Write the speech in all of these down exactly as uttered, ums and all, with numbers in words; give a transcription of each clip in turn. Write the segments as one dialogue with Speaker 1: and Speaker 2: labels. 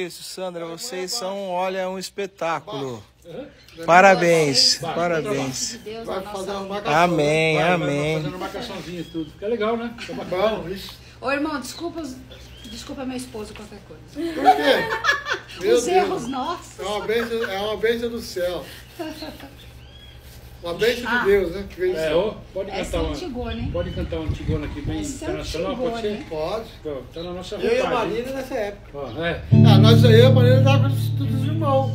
Speaker 1: Maurício, Sandra, vocês são, olha, um espetáculo. Parabéns, parabéns.
Speaker 2: Vai fazer uma marcação.
Speaker 1: Amém,
Speaker 3: Vai,
Speaker 1: amém.
Speaker 3: vai fazendo marcaçãozinha e tudo. Fica legal, né? Fica bacana.
Speaker 2: Bom, isso.
Speaker 4: Ô, irmão, desculpa, desculpa meu esposo qualquer coisa.
Speaker 2: Por quê? Meu
Speaker 4: Os erros
Speaker 2: Deus.
Speaker 4: nossos.
Speaker 2: É uma bênção, é uma bênção do céu. Uma bênção
Speaker 4: Ah.
Speaker 2: de Deus, né? Que veio do
Speaker 3: É,
Speaker 2: céu.
Speaker 3: ó, pode
Speaker 4: Essa
Speaker 3: cantar
Speaker 4: é
Speaker 3: uma.
Speaker 4: Antigona, hein?
Speaker 3: Pode cantar um Antigona aqui bem
Speaker 4: Essa é
Speaker 3: internacional, pode
Speaker 4: Antigona,
Speaker 3: ser?
Speaker 4: hein?
Speaker 2: Pode.
Speaker 3: Pô, tá na nossa
Speaker 5: Eu e a
Speaker 3: vontade.
Speaker 5: Marina nessa época.
Speaker 3: Ó, é.
Speaker 2: Ah, nós aí, a maneira dava todos os irmãos.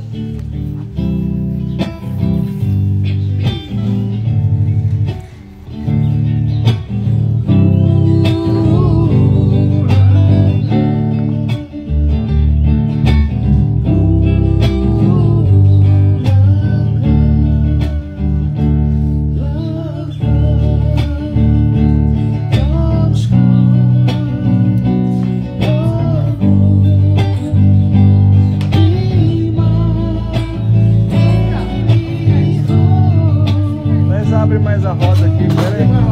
Speaker 1: Mas abre mais a roda aqui, pera aí.